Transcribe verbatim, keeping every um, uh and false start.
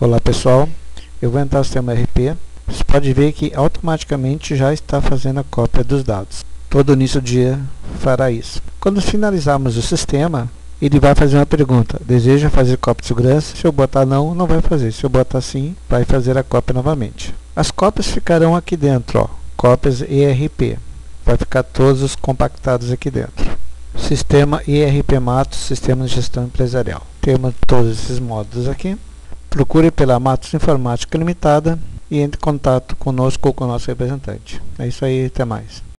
Olá pessoal, eu vou entrar no sistema E R P. Você pode ver que automaticamente já está fazendo a cópia dos dados. Todo início do dia fará isso. Quando finalizarmos o sistema, ele vai fazer uma pergunta: deseja fazer cópia de segurança? Se eu botar não, não vai fazer. Se eu botar sim, vai fazer a cópia novamente. As cópias ficarão aqui dentro, ó, cópias E R P. Vai ficar todos os compactados aqui dentro. Sistema E R P Matos, Sistema de Gestão Empresarial. Temos todos esses módulos aqui. Procure pela Matos Informática Limitada e entre em contato conosco ou com o nosso representante. É isso aí, até mais.